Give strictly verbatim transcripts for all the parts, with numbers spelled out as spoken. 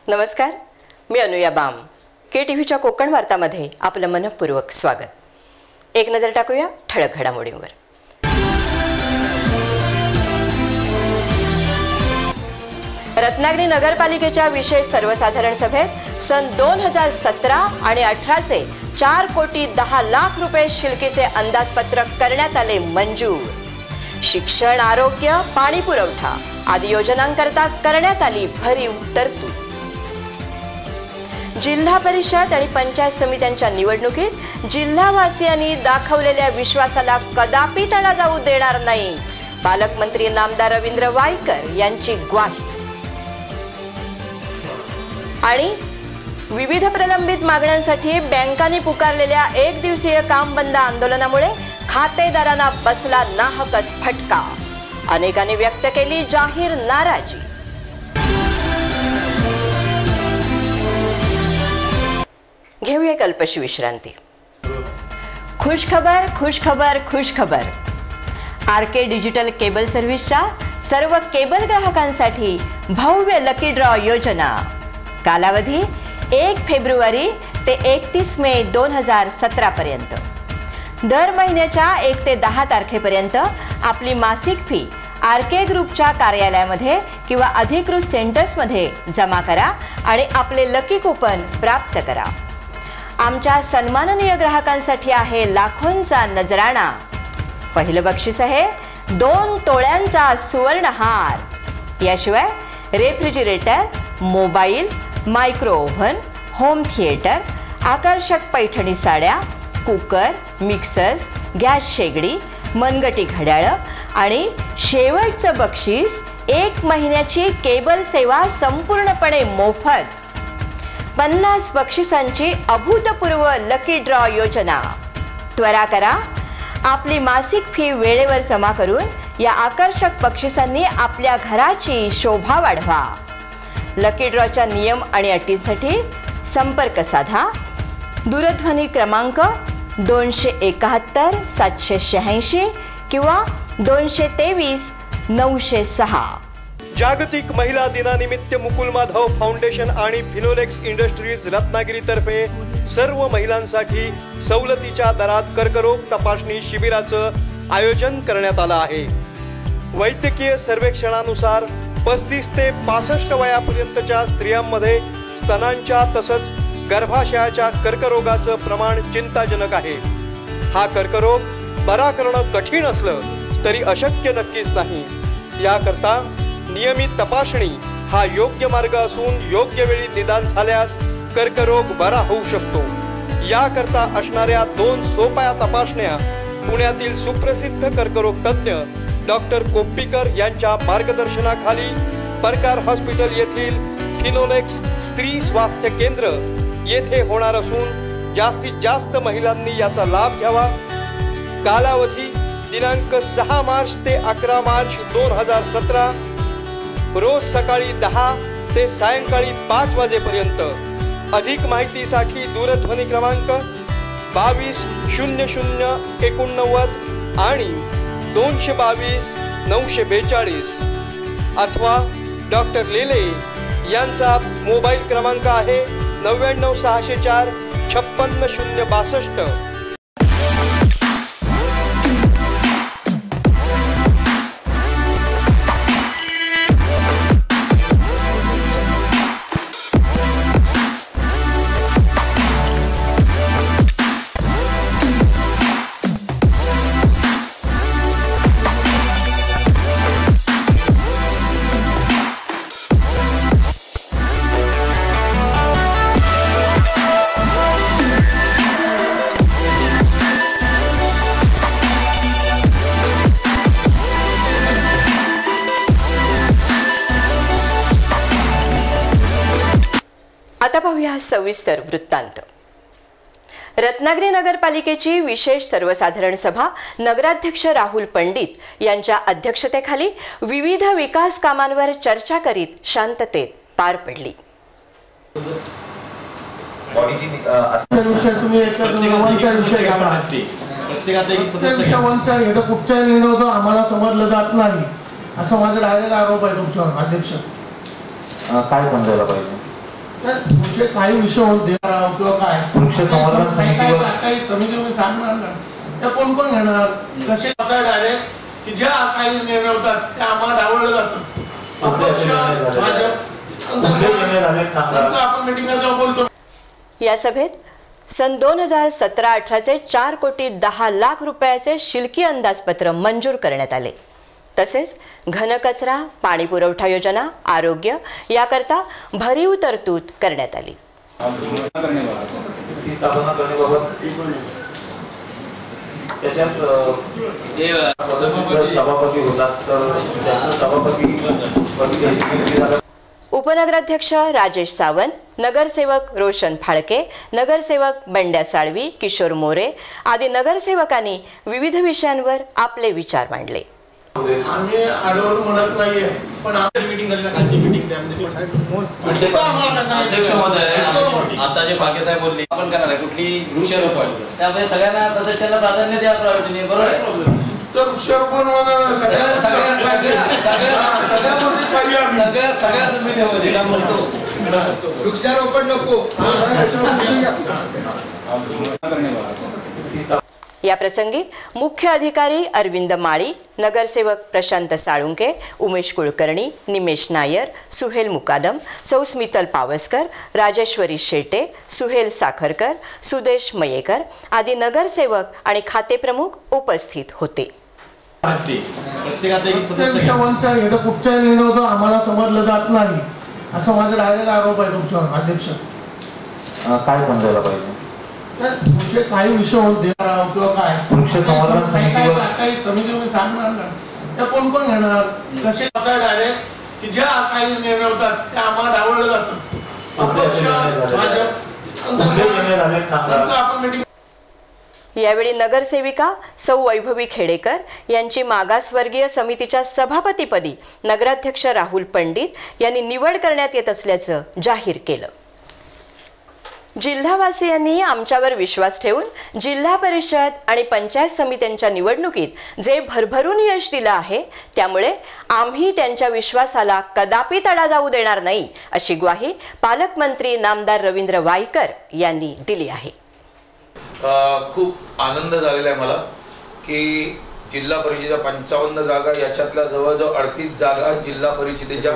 नमस्कार, मी अनुया बाम. के टीव्हीच्या कोकण वार्तामध्ये आपलं मनपूर्वक स्वागत. एक नजर टाकूया ठळक घडामोडींवर. रत्नागिरी नगरपालिकेच्या विशेष सर्वसाधारण सभेत सन दोन हजार सतरा आणि अठराचे चार कोटी दहा लाख रुपये शिल्कीचे अंदाजपत्रक करण्यात आले मंजूर. शिक्षण, आरोग्य, पाणी पुरवठा आदी योजनांकरता करण्यात आली भरीव तरतूद. जिल्हा परिषद आणि पंचायत समित्यांच्या निवडणुकीत जिल्हावासियांनी दाखवलेल्या विश्वासाला कदापि तडा जाऊ देणार नाही, पालकमंत्री नामदार रवींद्र वायकर यांची ग्वाही. आणि विविध प्रलंबित मागण्यांसाठी बँकांनी पुकारलेल्या एक दिवसीय काम बंद आंदोलनामुळे खातेदारांना बसला नाहकच फटका. अनेकांनी व्यक्त केली जाहीर नाराजी. घेऊया अल्पशी विश्रांती. खुशखबर खुशखबर खुशखबर. आर के डिजिटल केबल सर्व्हिसच्या सर्व केबल ग्राहकांसाठी भव्य लकी ड्रॉ योजना. कालावधी एक फेब्रुवारी ते एकतीस मे दोन हजार सतरा पर्यंत. दर महिन्याच्या एक ते दहा तारखेपर्यंत आपली मासिक फी आर के ग्रुपच्या कार्यालयामध्ये किंवा अधिकृत सेंटर्समध्ये जमा करा आणि आपले लकी कूपन प्राप्त करा. आमच्या सन्माननीय ग्राहकांसाठी आहे लाखोंचा नजराणा. पहिलं बक्षीस आहे दोन तोळ्यांचा सुवर्ण हार. याशिवाय refrigerator, mobile, micro oven, home theatre, आकर्षक पैठणी साड्या, कुकर, मिक्सर्स, गॅस शेगडी, मनगटी घड्याळं आणि शेवटचं बक्षीस एक महिन्याची केबल सेवा संपूर्णपणे मोफत. पन्नास बक्षिसांची अभूतपूर्व लकी ड्रॉ योजना. त्वरा करा, आपली मासिक फी वेळेवर जमा करून या आकर्षक बक्षिसांनी आपल्या घराची शोभा वाढवा. लकी ड्रॉच्या नियम आणि अटींसाठी संपर्क साधा. दूरध्वनी क्रमांक दोनशे एकाहत्तर सातशे शहाऐंशी किंवा दोनशे तेवीस नऊशे सहा. जागतिक महिला दिनानिमित्त मुकुल माधव फाउंडेशन आणि फिनोलेक्स इंडस्ट्रीज रत्नागिरी तर्फे सर्व महिलांसाठी सवलतीच्या दरात कर्करोग तपासणी शिबिराचं आयोजन करण्यात आलं आहे. वैद्यकीय सर्वेक्षणानुसार पस्तीस ते पासष्ट वयापर्यंतच्या स्त्रियांमध्ये स्तनांच्या तसंच गर्भाशयाच्या कर्करोगाचं प्रमाण चिंताजनक आहे. हा कर्करोग बरा करणं कठीण असलं तरी अशक्य नक्कीच नाही. याकरता नियमित तपासणी हा योग्य मार्ग असून योग्य वेळी निदान झाल्यास कर्करोग बरा होऊ शकतो. याकरता असणाऱ्या दोन सोप्या तपासण्या पुण्यातील सुप्रसिद्ध कर्करोग तज्ज्ञ डॉक्टर कोप्पीकर यांच्या मार्गदर्शनाखाली परकार हॉस्पिटल येथील फिनोलेक्स स्त्री स्वास्थ्य केंद्र येथे होणार असून जास्तीत जास्त महिलांनी याचा लाभ घ्यावा. कालावधी दिनांक सहा मार्च ते अकरा मार्च दोन हजार सतरा. रोज सकाळी दहा ते सायंकाळी पाच वाजेपर्यंत. अधिक माहितीसाठी दूरध्वनी क्रमांक बावीस शून्य शून्य एकोणनव्वद आणि दोनशे बावीस नऊशे बेचाळीस अथवा डॉक्टर लेले यांचा मोबाईल क्रमांक आहे नव्याण्णव सहाशे चार छप्पन्न शून्य बासष्ट. आता पाहूया सविस्तर वृत्तांत. रत्नागिरी नगरपालिकेची विशेष सर्वसाधारण सभा नगराध्यक्ष राहुल पंडित यांच्या अध्यक्षतेखाली विविध विकास कामांवर चर्चा करीत शांततेत पार पडली. आम्हाला समजलं जात नाही असं माझा डायरेक्ट आरोप आहे तुमच्यावर अध्यक्ष. काय समजायला पाहिजे? तर तुमचे काही विषय होते किंवा काय वृक्ष संवर्धन समितीवर काही समितीमध्ये सांगणार ना त्या कोण कोण घेणार कसे कसं डायरेक्ट की ज्या काही निर्णय होतात ते आम्हाला डावळलं जातं अपक्ष भाजप नंतर आपण मिटिंगला जाऊन बोलतो. या सभेत सन दोन हजार सतरा अठराचे चार कोटी दहा लाख रुपयाचे शिल्की अंदाजपत्र मंजूर करण्यात आले. तसेच घनकचरा, पाणी पुरवठा योजना, आरोग्य याकरता भरीव तरतूद करण्यात आली. उपनगराध्यक्ष राजेश सावंत, नगरसेवक रोशन फाळके, नगरसेवक बंड्या साळवी, किशोर मोरे आदी नगरसेवकांनी विविध विषयांवर आपले विचार मांडले. आम्ही आडवड म्हणत नाहीये पण आपली मीटिंग झाली ना कालची मीटिंग त्यामध्ये अध्यक्ष महोदय आता जे फाळके साहेब बोलले आपण करणार आहे कुठली वृक्षारोपण त्यामुळे सगळ्यांना सदस्यांना प्राधान्य द्या प्रायोरिटीने बरोबर आहे. तर वृक्षारोपण सगळ्या सगळ्या सगळ्या सगळ्या सगळ्या समितीमध्ये वृक्षारोपण नको. या प्रसंगी मुख्य अधिकारी अरविंद माळी, नगरसेवक प्रशांत साळुंके, उमेश कुलकर्णी, निमेश नायर, सुहेल मुकादम, सौ स्मितल पावसकर, राजेश्वरी शेटे, सुहेल साखरकर, सुदेश मयेकर आदी नगरसेवक आणि खाते प्रमुख उपस्थित होते. कुठचाही निर्णय होतो आम्हाला समजलं जात नाही असं माझा डायरेक्ट आरोप आहे तुमच्यावर अध्यक्ष. काय समजायला पाहिजे तुमचे काही विषय होते किंवा काय वृक्ष संवर्धन समितीवर काही समितीमध्ये सांगणार ना त्या कोण कोण घेणार कसे कसं डायरेक्ट की ज्या काही निर्णय होतात ते आम्हाला डावळलं जातं अपक्ष भाजप नंतर आपण मीटिंग. यावेळी नगरसेविका सौ वैभवी खेडेकर यांची मागासवर्गीय समितीच्या सभापतीपदी नगराध्यक्ष राहुल पंडित यांनी निवड करण्यात येत असल्याचं जाहीर केलं. जिल्हावासियांनी आमच्यावर विश्वास ठेवून जिल्हा परिषद आणि पंचायत समित्यांच्या निवडणुकीत जे भरभरून यश दिलं आहे त्यामुळे आम्ही त्यांच्या विश्वासाला कदापि तडा जाऊ देणार नाही अशी ग्वाही पालकमंत्री नामदार रवींद्र वायकर यांनी दिली आहे. खूप आनंद झालेला आहे मला की जिल्हा परिषदेच्या पंचावन्न जागा याच्यातल्या जवळजवळ अडतीस जागा जिल्हा परिषदेच्या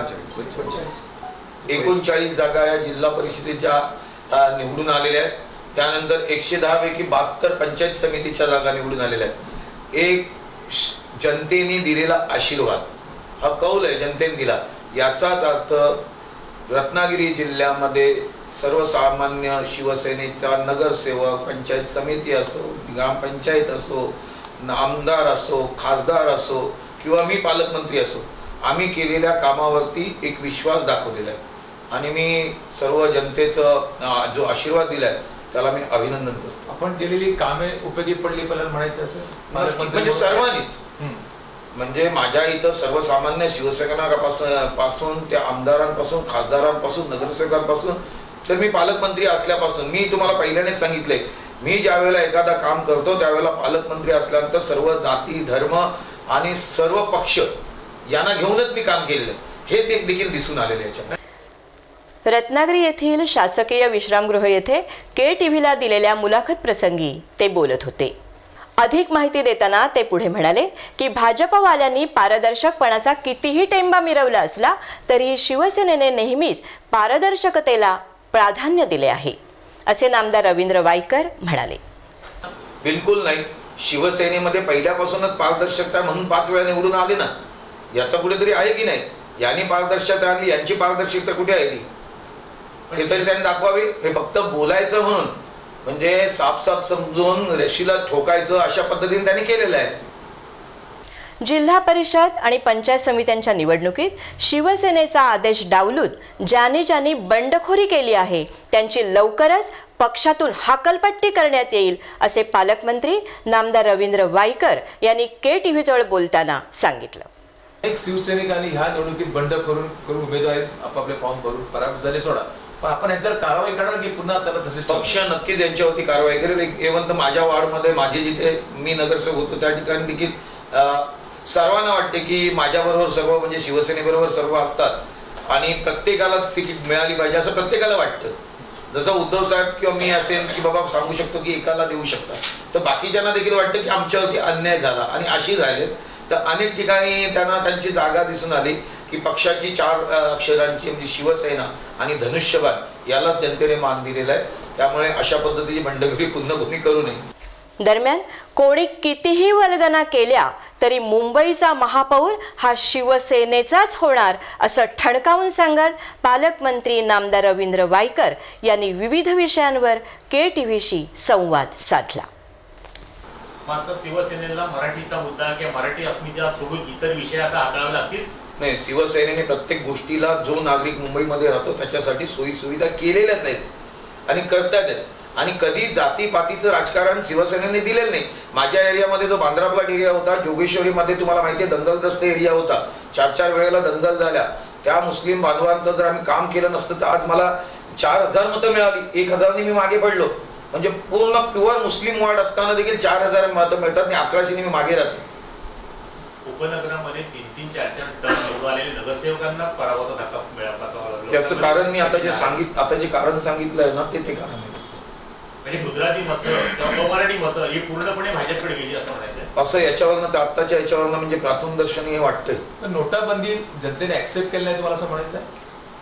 एकोणचाळीस जागा या जिल्हा परिषदेच्या निवडून आलेल्या आहेत. त्यानंतर एकशे दहा पैकी बहात्तर पंचायत समितीच्या जागा निवडून आलेल्या आहेत. एक जनतेने दिलेला आशीर्वाद हा कौल आहे जनतेने दिला याचाच अर्थ रत्नागिरी जिल्ह्यामध्ये सर्वसामान्य शिवसेनेचा नगरसेवक, पंचायत समिती असो, ग्रामपंचायत असो, आमदार असो, खासदार असो किंवा मी पालकमंत्री असो, आम्ही केलेल्या कामावरती एक विश्वास दाखवलेला आहे आणि मी सर्व जनतेचा जो आशीर्वाद दिलाय त्याला मी अभिनंदन करतो. आपण केलेली कामे उपयोगी पडली आपल्याला म्हणायचं असं म्हणजे सर्वांनीच म्हणजे माझ्या इथं सर्वसामान्य शिवसैनिकांपासून त्या आमदारांपासून, खासदारांपासून, नगरसेवकांपासून तर मी पालकमंत्री असल्यापासून मी तुम्हाला पहिल्यानेच सांगितलंय मी ज्या वेळेला एखादा काम करतो त्यावेळेला पालकमंत्री असल्यानंतर सर्व जाती, धर्म आणि सर्व पक्ष यांना घेऊनच मी काम केलेलं हे ते देखील दिसून आलेले याच्यात. रत्नागिरी येथील शासकीय विश्रामगृह येथे के टीव्हीला दिलेल्या मुलाखत प्रसंगी ते बोलत होते. अधिक माहिती देताना ते पुढे म्हणाले की भाजपवाल्यांनी पारदर्शकपणाचा कितीही टेंबा मिरवला असला तरी शिवसेनेने नेहमीच पारदर्शकतेला प्राधान्य दिले आहे असे नामदार रवींद्र वायकर म्हणाले. बिलकुल नाही. शिवसेनेमध्ये पहिल्यापासूनच पारदर्शकता म्हणून पाच वेळा निवडून आले ना याचा कुठेतरी आहे की नाही. यांनी पारदर्शकता आणली यांची पारदर्शकता कुठे आहे ती हे तरी त्यांनी दाखवावे. हे फक्त बोलायचं म्हणून म्हणजे साफ साफ समजून रेशीला ठोकायचं अशा पद्धतीने त्यांनी केलेलं आहे. जिल्हा परिषद आणि पंचायत समित्यांच्या निवडणुकीत शिवसेनेचा आदेश डावलून ज्याने ज्यांनी बंडखोरी केली आहे त्यांची लवकरच पक्षातून हाकलपट्टी करण्यात येईल असे पालकमंत्री नामदार रवींद्र वायकर यांनी के टीव्ही जवळ बोलताना सांगितलं. एक शिवसैनिकांनी ह्या निवडणुकीत बंड करून करून उमेदवारी आपापले फॉर्म भरून पराभूत झाले सोडा पण आपण यांच्यावर कारवाई करणार की पुन्हा त्याला तसेच पक्ष नक्कीच यांच्यावरती कारवाई करेल. इव्हन तर माझ्या वार्डमध्ये माझे जिथे मी नगरसेवक होतो त्या ठिकाणी देखील सर्वांना वाटते की माझ्याबरोबर सर्व म्हणजे शिवसेनेबरोबर सर्व असतात आणि प्रत्येकाला तिकीट मिळाली पाहिजे असं प्रत्येकाला वाटतं. जसं उद्धव साहेब किंवा मी असेल की बाबा सांगू शकतो की एकाला देऊ शकता, तर बाकीच्यांना देखील वाटतं की आमच्यावरती अन्याय झाला आणि अशी झाले. तर अनेक ठिकाणी त्यांना त्यांची जागा दिसून आली की पक्षाची चार अक्षरांची म्हणजे शिवसेना आणि धनुष्यबाण याला जनतेने मान दिलेला आहे. त्यामुळे अशा पद्धतीची बंडखोरी पुन्हा कोणी करू नये. दरम्यान कोणी कितीही वल्गना केल्या तरी मुंबईचा महापौर हा शिवसेनेचाच होणार असं ठणकावून सांगत पालकमंत्री नामदार रवींद्र वायकर यांनी विविध विषयांवर के टीव्हीशी संवाद साधला. मात्र शिवसेनेला मराठीचा मुद्दा किंवा मराठी अस्मितेला सोडून इतर विषय आता हाताळावे लागतील. नाही, शिवसेनेने प्रत्येक गोष्टीला जो नागरिक मुंबईमध्ये राहतो त्याच्यासाठी सोयी सुविधा केलेल्याच आहेत आणि करतात आहेत. आणि कधी जातीपातीचं राजकारण शिवसेनेने दिलेलं नाही. माझ्या एरियामध्ये जो बांद्रा प्लॉट एरिया होता, जोगेश्वरीमध्ये तुम्हाला माहिती आहे दंगलग्रस्त एरिया होता, चार चार वेळेला दंगल झाल्या. त्या मुस्लिम बांधवांचं जर आम्ही काम केलं नसतं तर आज मला चार हजार मतं मिळाली. एक हजारनी मी मागे पडलो. म्हणजे पूर्ण प्युअर मुस्लिम वॉर्ड असताना देखील चार हजार मतं मिळतात आणि अकराशेने मी मागे राहते. उपनगरामध्ये तीन तीन चार चार टर्म निवडून आलेले नगरसेवकांना पराभवाचा धक्का मिळाला. याचं कारण मी आता जे सांगितलं आता जे कारण सांगितलं आहे ना ते ते कारण आहे. म्हणजे गुजराती मतं किंवा मराठी मतं ही पूर्णपणे भाजपकडे गेली असं म्हणायचं असं याच्यावरनं आत्ताच्या याच्यावरनं म्हणजे प्राथमदर्शनी हे वाटतंय. नोटाबंदी जनतेने ऍक्सेप्ट केली नाही तुम्हाला असं म्हणायचं आहे?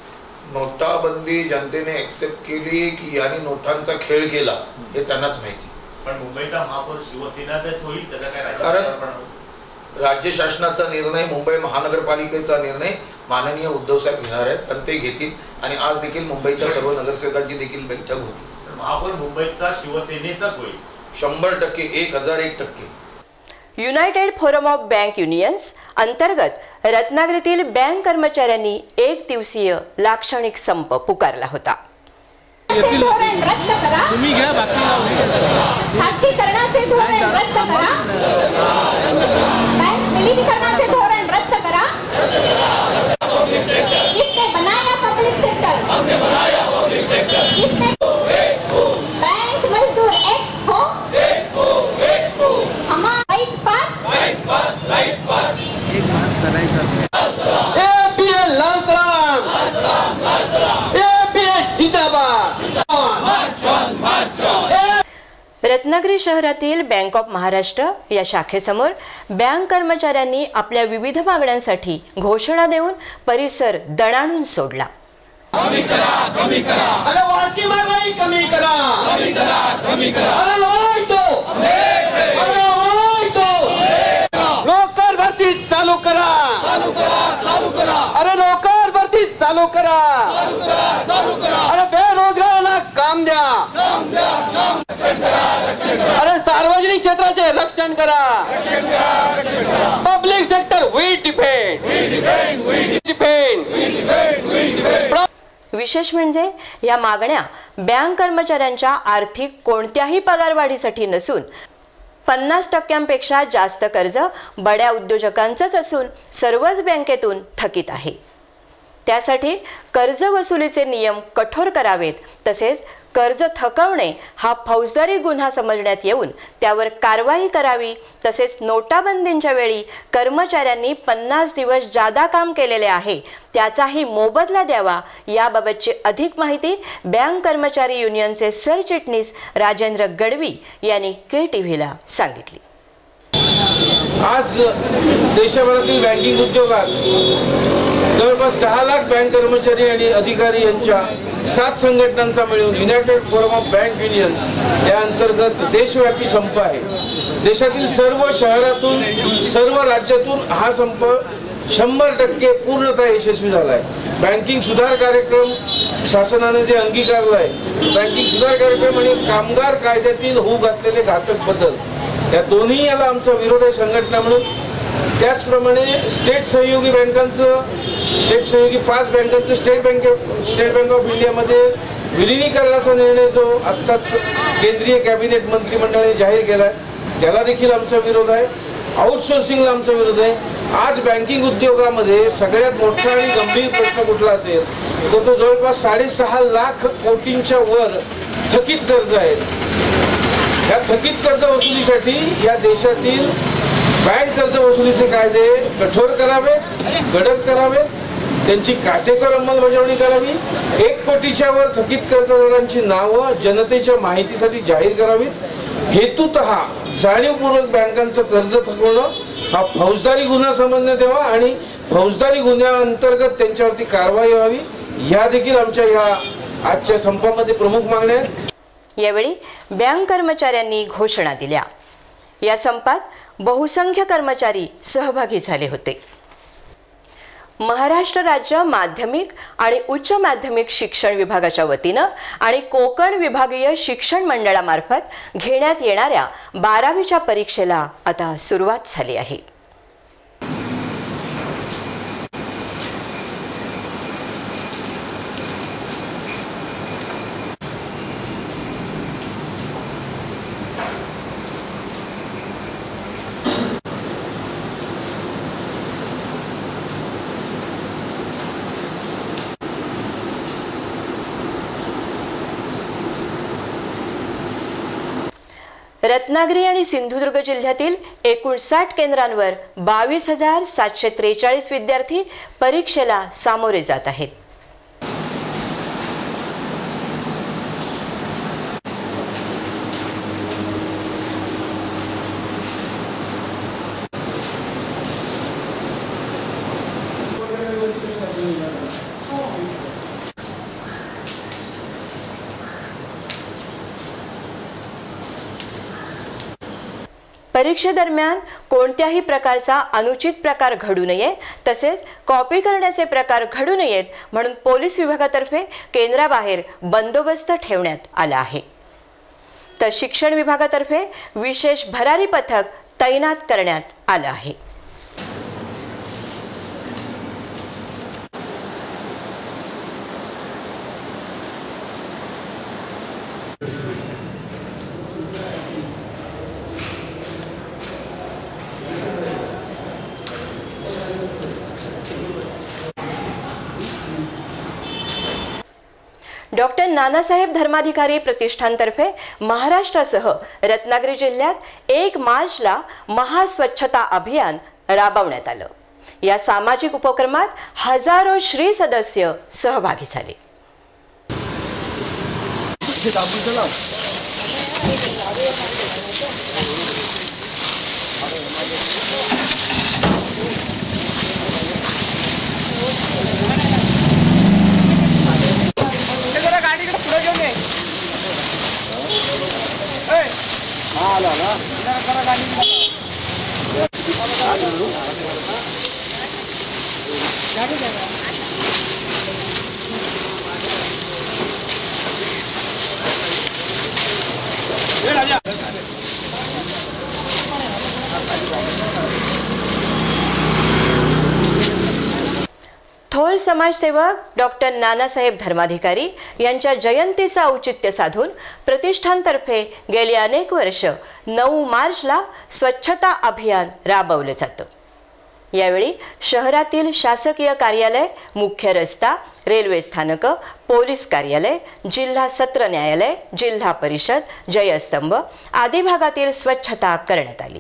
नोटाबंदी जनतेने ऍक्सेप्ट केली की आणि नोटांचा खेळ केला हे त्यांनाच माहिती. पण मुंबईचा महापौर शिवसेनाचाच होईल त्याचा काय कारण राज्य शासनाचा निर्णय, मुंबई महानगरपालिकेचा निर्णय माननीय उद्धव साहेब घेणार आहेत आणि ते घेतील. आणि आज देखील मुंबईच्या सर्व नगरसेवकांची देखील बैठक होती. महापौर मुंबईचा शिवसेनेचाच होईल शंभर टक्के एक हजार एक टक्के. United forum of bank unions अंतर्गत रत्नागिरीतील बँक कर्मचाऱ्यांनी एक दिवसीय लाक्षणिक संप पुकारला होता. तुम्ही घ्या खासगीकरणाचे धोरण रद्द करा, बँक विलीनीकरणाचे धोरण रद्द करा. किसने बनाया पब्लिक सेक्टर? हमने बनाया पब्लिक सेक्टर. किसने बैंक मजदूर एक हो एक हो एक हो हमारा right path right path right path. एक बात करायचं एपीएल लालसलाम लालसलाम लालसलाम एपीएल जिंदाबाद मार्च मार्च. रत्नागिरी शहरातील बँक ऑफ महाराष्ट्र या शाखेसमोर बँक कर्मचाऱ्यांनी आपल्या विविध मागण्यांसाठी घोषणा देऊन परिसर दणाणून सोडला. कमी करा कमी करा अरे वाढती महागाई कमी करा कमी करा कमी करा अरे वाढतो अरे वाढतो नोकर भरती चालू करा चालू करा चालू करा अरे नोकर भरती चालू करा चालू करा चालू करा अरे बेरोजगारांना काम द्या काम द्या काम रक्षण करा रक्षण करा अरे सार्वजनिक क्षेत्राचे रक्षण करा रक्षण करा रक्षण करा. Public sector we depend we depend we depend we depend we depend. विशेष म्हणजे या मागण्या बँक कर्मचाऱ्यांच्या आर्थिक कोणत्याही पगारवाढीसाठी नसून पन्नास टक्क्यांपेक्षा जास्त कर्ज बड्या उद्योजकांचंच असून सर्वच बँकेतून थकीत आहे. त्यासाठी कर्ज वसुलीचे नियम कठोर करावेत. तसेच कर्ज थकवणे हा फौजदारी गुन्हा समजण्यात येऊन त्यावर कारवाई करावी. तसेच नोटाबंदीच्या वेळी कर्मचाऱ्यांनी पन्नास दिवस जादा काम केलेले आहे त्याचाही मोबदला द्यावा. याबाबतची अधिक माहिती बँक कर्मचारी युनियनचे सरचिटणीस राजेंद्र गडवी यांनी के टीव्हीला सांगितली. आज देशभरातील बँकिंग उद्योगात जवळपास दहा लाख बँक कर्मचारी आणि अधिकारी यांच्या सात संघटनांचा मिळून united forum of bank unions या अंतर्गत देशव्यापी संप आहे. देशातील सर्व शहरातून सर्व राज्यातून हा संप शंभर टक्के पूर्णतः यशस्वी झाला आहे. बँकिंग सुधार कार्यक्रम शासनाने जे अंगीकारलं आहे, बँकिंग सुधार कार्यक्रम आणि कामगार कायद्यातील होऊ घातलेले घातक बदल, या दोन्ही याला आमचा विरोध आहे संघटना म्हणून. त्याचप्रमाणे स्टेट सहयोगी बँकांचं स्टेट सहयोगी पाच बँकांचं state bank state bank of इंडियामध्ये विलिनीकरणाचा निर्णय जो आत्ताच केंद्रीय कॅबिनेट मंत्रिमंडळाने जाहीर केला आहे त्याला देखील आमचा विरोध आहे. आउटसोर्सिंगला आमचा विरोध आहे. आज बँकिंग उद्योगामध्ये सगळ्यात मोठा आणि गंभीर प्रश्न कुठला असेल तर तो जवळपास साडेसहा लाख कोटींच्या वर थकीत कर्ज आहेत. या थकीत कर्ज वसुलीसाठी या देशातील बँक कर्ज वसुलीचे कायदे कठोर करावे, कडक करावे. त्यांची काटेकोर अंमलबजावणी करावी. एक कोटीच्या वर थकीत कर्जदारांची नावं जनतेच्या माहितीसाठी जाहीर करावीत. हेतुतः जाणीवपूर्वक बँकांचं कर्ज थकवणं हा फौजदारी गुन्हा समजण्यात यावा आणि फौजदारी गुन्ह्याअंतर्गत त्यांच्यावरती कारवाई व्हावी. या देखील आमच्या या आजच्या संपामध्ये प्रमुख मागण्या आहेत. यावेळी बँक कर्मचाऱ्यांनी घोषणा दिल्या. या संपात बहुसंख्य कर्मचारी सहभागी झाले होते. महाराष्ट्र राज्य माध्यमिक आणि उच्च माध्यमिक शिक्षण विभागाच्या वतीनं आणि कोकण विभागीय शिक्षण मंडळामार्फत घेण्यात येणाऱ्या बारावीच्या परीक्षेला आता सुरुवात झाली आहे. रत्नागिरी आणि सिंधुदुर्ग जिल्ह्यातील एकूण साठ केंद्रांवर बावीस हजार सातशे त्रेचाळीस विद्यार्थी परीक्षेला सामोरे जात आहेत. परीक्षेदरम्यान कोणत्याही प्रकारचा अनुचित प्रकार घडू नये तसेच कॉपी करण्याचे प्रकार घडू नयेत म्हणून पोलीस विभागातर्फे केंद्राबाहेर बंदोबस्त ठेवण्यात आला आहे. तर शिक्षण विभागातर्फे विशेष भरारी पथक तैनात करण्यात आलं आहे. डॉक्टर नानासाहेब धर्माधिकारी प्रतिष्ठानतर्फे महाराष्ट्रासह रत्नागिरी जिल्ह्यात एक मार्चला महास्वच्छता अभियान राबवण्यात आलं. या सामाजिक उपक्रमात हजारो श्री सदस्य सहभागी झाले. थोर समाजसेवक डॉक्टर नानासाहेब धर्माधिकारी यांच्या जयंतीचं औचित्य साधून प्रतिष्ठानतर्फे गेली अनेक वर्ष नऊ मार्चला स्वच्छता अभियान राबवलं जातं. यावेळी शहरातील शासकीय कार्यालय, मुख्य रस्ता, रेल्वे स्थानक, पोलीस कार्यालय, जिल्हा सत्र न्यायालय, जिल्हा परिषद, जयस्तंभ आदी भागातील स्वच्छता करण्यात आली.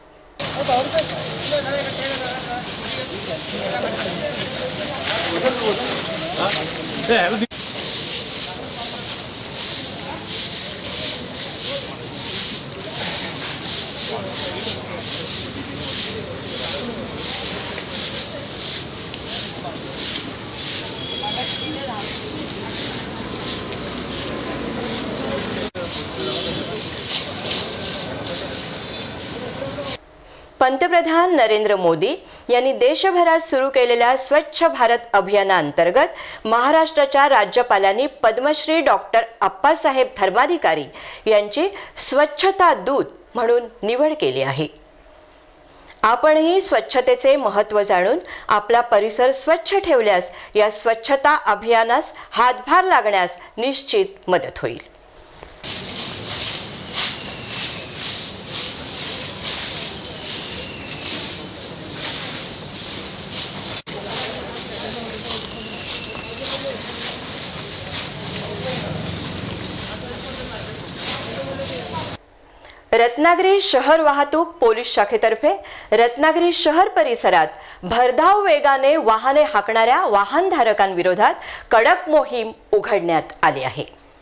पंतप्रधान नरेंद्र मोदी यांनी देशभरात सुरू केलेल्या स्वच्छ भारत अभियानाअंतर्गत महाराष्ट्राच्या राज्यपालांनी पद्मश्री डॉक्टर अप्पासाहेब धर्माधिकारी यांची स्वच्छता दूत म्हणून निवड केली आहे. आपणही स्वच्छतेचे महत्त्व जाणून आपला परिसर स्वच्छ ठेवल्यास या स्वच्छता अभियानास हातभार लागण्यास निश्चित मदत होईल. रत्नागिरी शहर वाहतूक पोलीस शाखेतर्फे रत्नागिरी शहर परिसरात भरधाव वेगाने वाहने हाकणाऱ्या वाहनधारकांविरोधात कडक मोहीम उघडण्यात आली आहे.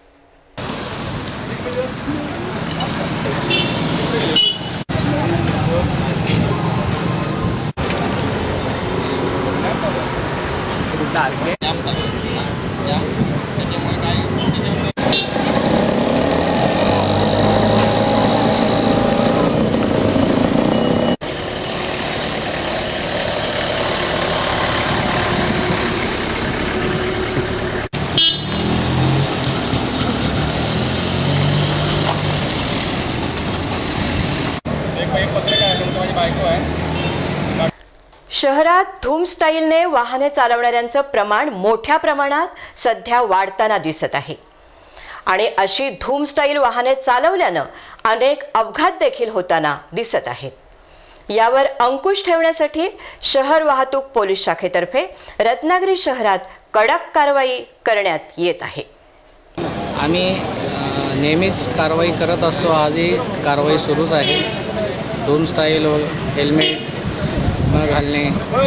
शहरात धूम स्टाईलने वाहने चालवणाऱ्यांचं प्रमाण मोठ्या प्रमाणात सध्या वाढताना दिसत आहे आणि अशी धूम स्टाईल वाहने चालवल्यानं अनेक अपघात देखील होताना दिसत आहेत. यावर अंकुश ठेवण्यासाठी शहर वाहतूक पोलीस शाखेतर्फे रत्नागिरी शहरात कडक कारवाई करण्यात येत आहे. आम्ही नेहमीच कारवाई करत असतो. आजही कारवाई सुरूच आहे. धूम स्टाईल हेल्मेट न घालणे,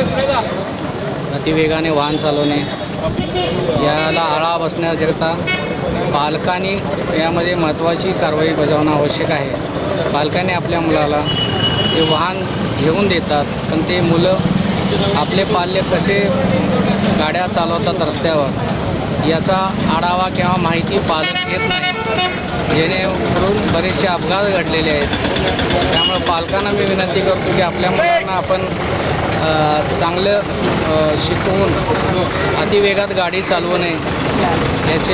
अतिवेगाने वाहन चालवणे याला आळा बसण्याकरिता पालकांनी यामध्ये महत्त्वाची कारवाई बजावणं आवश्यक आहे. पालकांनी आपल्या मुलाला ते वाहन घेऊन देतात, पण ते मुलं आपले पाल्य कसे गाड्या चालवतात रस्त्यावर याचा आढावा किंवा माहिती पालक घेत नाही, जेणेकरून बरेचसे अपघात घडलेले आहेत. त्यामुळे पालकांना मी विनंती करतो की आपल्या मुलांना आपण चांगलं शिकवून अतिवेगात गाडी चालवू नये याचे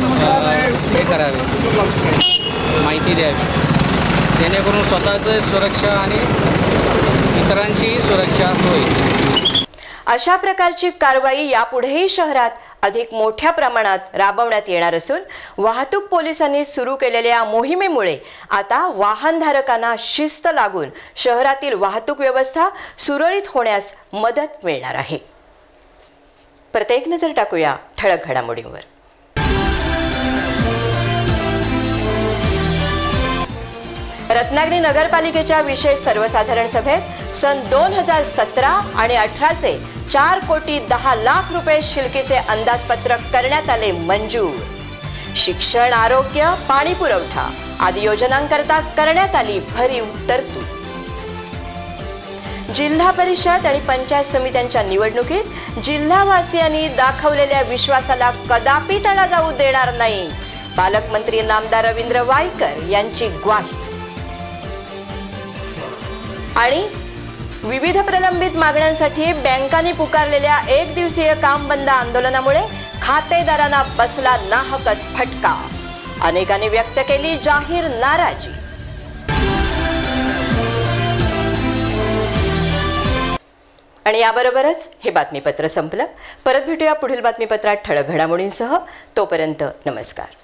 हे करावे, माहिती द्यावी, जेणेकरून स्वतःची सुरक्षा आणि इतरांचीही सुरक्षा होईल. अशा प्रकारची कारवाई यापुढेही शहरात अधिक मोठ्या प्रमाणात राबवण्यात येणार असून वाहतूक पोलिसांनी सुरू केलेल्या मोहिमेमुळे आता वाहनधारकांना शिस्त लागून शहरातील वाहतूक व्यवस्था सुरळीत होण्यास मदत मिळणार आहे. प्रत्येक नजर टाकूया ठळक घडामोडींवर. रत्नागिरी नगरपालिकेच्या विशेष सर्वसाधारण सभेत सन दोन हजार सतरा आणि अठराचे चार कोटी दहा लाख रुपये शिल्कीचे अंदाजपत्रक करण्यात आले मंजूर. शिक्षण, आरोग्य, पाणी पुरवठा आदी योजनांकरता करण्यात आली भरीव तरतूद. जिल्हा परिषद आणि पंचायत समित्यांच्या निवडणुकीत जिल्हावासियांनी दाखवलेल्या विश्वासाला कदापि तडा जाऊ देणार नाही, पालकमंत्री नामदार रवींद्र वायकर यांची ग्वाही. आणि विविध प्रलंबित मागण्यांसाठी बँकांनी पुकारलेल्या एक दिवसीय काम बंद आंदोलनामुळे खातेदारांना बसला नाहकच फटका. अनेकांनी व्यक्त केली जाहीर नाराजी. आणि याबरोबरच हे बातमीपत्र संपलं. परत भेटूया पुढील बातमीपत्रात ठळक घडामोडींसह. तोपर्यंत नमस्कार.